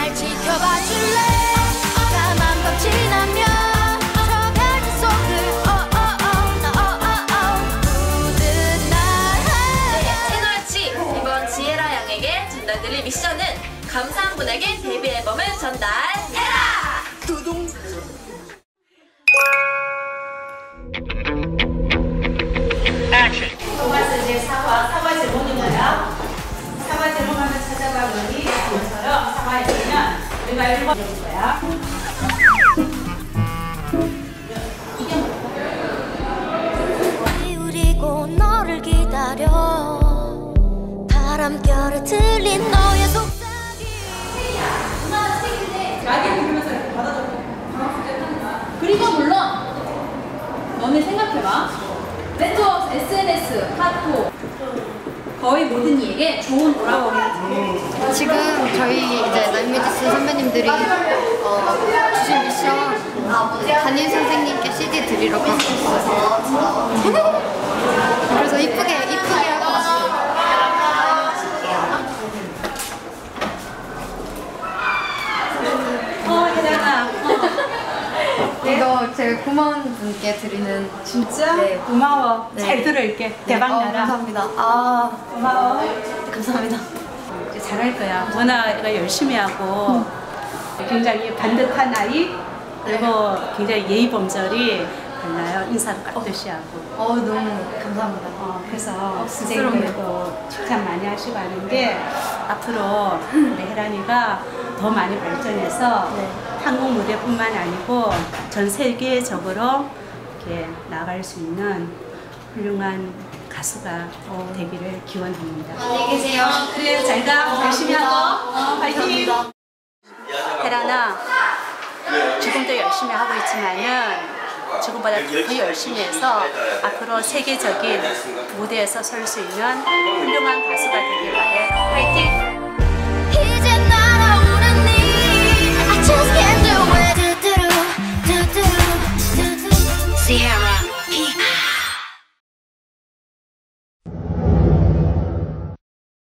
날 지켜봐 줄래? 까만 밤 지나면 저 별들 속을 모든 날 채널치 이번 지혜라 양에게 전달드릴 미션은 감사한 분에게 데뷔 앨범을 전달해라! 두둥. 토마스 이제 사과 제목인가요? 사과 제목 한번 찾아봐 보니 이것처럼 사과에 보면 우리가 1번 해볼 거야. 기울이고 너를 기다려 바람결에 들린 너의 속삭임 라디오 부르면서 이렇게 받아줘. 그리고 물론 너네 생각해봐. 네트워크, SNS, 카톡 거의 모든 이에게 좋은 오라버니. 지금 저희 이제 나인뮤지스 선배님들이 주신 미션 담임 선생님께 CD 드리러 가고 있어서 그래서 이쁘게 하고 왔어요. 혜란아. 이거 제가 고마운 분께 드리는 진짜? 네. 고마워. 네. 잘 들을게. 대박나라. 감사합니다. 고마워. 감사합니다. 이제 잘할 거야. 워낙 열심히 하고 굉장히 반듯한 아이 그리고 굉장히 예의범절이 달라요. 인사도 깍듯이 하고. 너무 감사합니다. 그래서 쑥스럽네요. 선생님들도 칭찬 많이 하시고 하는데 앞으로 우리 혜란이가 더 많이 발전해서 한국 무대뿐만 아니고 전 세계적으로 이렇게 나아갈 수 있는 훌륭한 가수가 되기를 기원합니다. 안녕히 계세요. 그래, 잘 가. 열심히 하고. 파이팅! 혜란아, 지금도 열심히 하고 있지만은 지금보다 더 열심히 해서 앞으로 세계적인 무대에서 설 수 있는 훌륭한 가수가 되길 바래. 파이팅! 이제 날아오는 니 I just can't do it Sierra